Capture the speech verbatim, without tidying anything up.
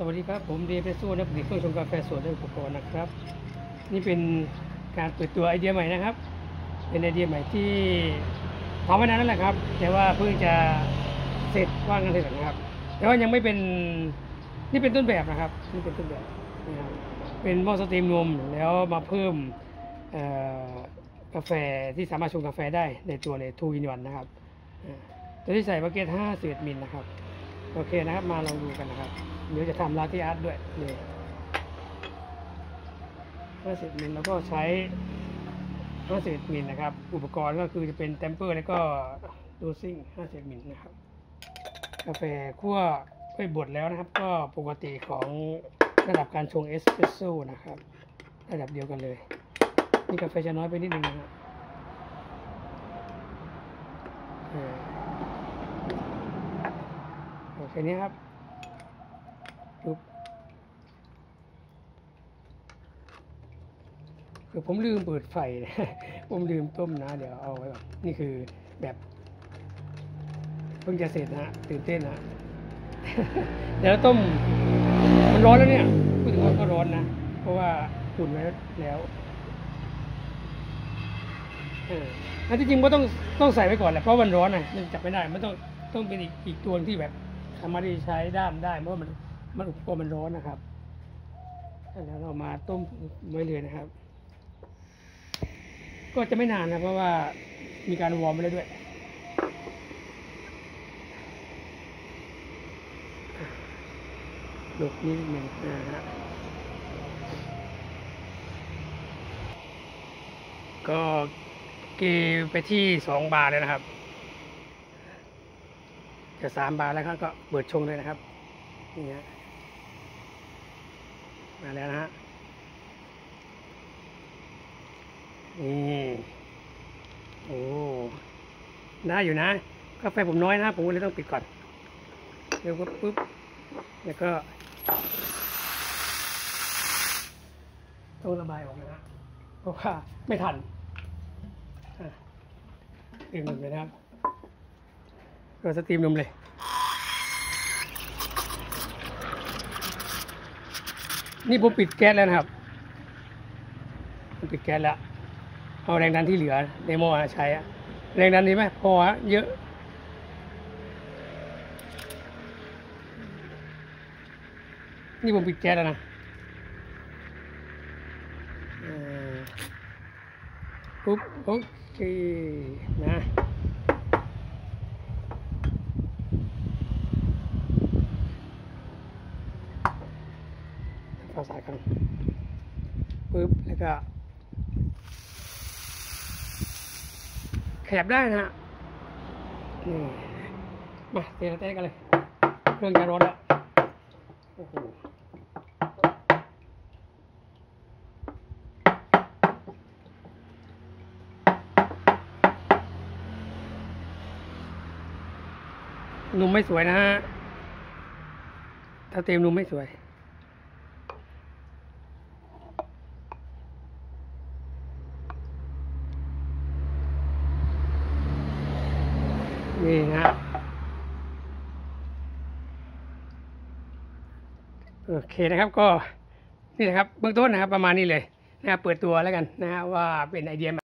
วัสดีครับผมเดฟเฟโซ่นักผลิตเครื่องชงกาแฟสดและอุปกรณ์นะครับนี่เป็นการเปิดตัวไอเดียใหม่นะครับเป็นไอเดียใหม่ที่ทำมานานแล้วแหละครับแต่ว่าเพิ่งจะเสร็จว่างกันเสร็จนะครับแต่ว่ายังไม่เป็นนี่เป็นต้นแบบนะครับนี่เป็นต้นแบบนะครับเป็นหม้อสตรีมนมแล้วมาเพิ่มกาแฟที่สามารถชงกาแฟได้ในตัวเลยทูอินวันนะครับตัวที่ใส่บาเกตห้าสิบเอ็ดมิลนะครับโอเคนะครับมาลองดูกันนะครับเดี๋ยวจะทำลาเต้อาร์ตด้วยนี่ห้าสิบมิลแล้วก็ใช้ห้าสิบมิลนะครับอุปกรณ์ก็คือจะเป็นเทมเปอร์แล้วก็โดซิ่งห้าสิบมิลนะครับกาแฟคั่วไปบดแล้วนะครับก็ปกติของระดับการชงเอสเปรสโซ่นะครับระดับเดียวกันเลยนี่กาแฟจะน้อยไปนิดนึงนะครับโอเคนี้ครับปุ๊บคือผมลืมเปิดไฟผมลืมต้มนะเดี๋ยวเอาไว้ก่อนนี่คือแบบเพิ่งจะเสร็จนะตื่นเต้นนะเดี๋ยวต้มมันร้อนแล้วเนี่ยพูดถึงว่าก็ร้อนนะเพราะว่าอุ่นไว้แล้วอันที่จริงก็ต้องต้องใส่ไว้ก่อนแหละเพราะมันร้อนนะมันจับไม่ได้มันต้องต้องเป็นอีกอีกตัวที่แบบสามารถที่ใช้ด้ามได้เพราะมันมันอุปกรณ์มันร้อนนะครับแล้วเรามาต้มไว้เลยนะครับก็จะไม่นานนะเพราะว่ามีการวอร์มไปเลยด้วยหลบนิดนึงนะฮะก็เกไปที่สองบาร์เลยนะครับจะสามบาร์แล้วครับก็เปิดชงเลยนะครับนี่ฮะมาแล้วนะฮะนี่โอ้ได้อยู่นะกาแฟผมน้อยนะผมเลยต้องปิดก่อนเดี๋ยวปุ๊บแล้วก็ต้องระบายออกนะเพราะว่าไม่ทันสตรีมนมเลยนะครับก็สตรีมนมเลยนี่ผมปิดแก๊สแล้วนะครับผมปิดแก๊สแล้วเอาแรงดันที่เหลือในหม้อใช้แรงดันดีไหมพอเยอะนี่ผมปิดแก๊สแล้วนะปุ๊บโอเคนะต่อสายกันปุ๊บแล้วก็ขยับได้นะฮะนี่มาเตะเตะกันเลยเครื่องจะร้อนแล้วโอ้โหนุ่มไม่สวยนะฮะถ้าเต็มนุ่มไม่สวยนี่นะโอเคนะครับก็นี่นะครับเบื้องต้นนะครับประมาณนี้เลยนะครับเปิดตัวแล้วกันนะฮะว่าเป็นไอเดีย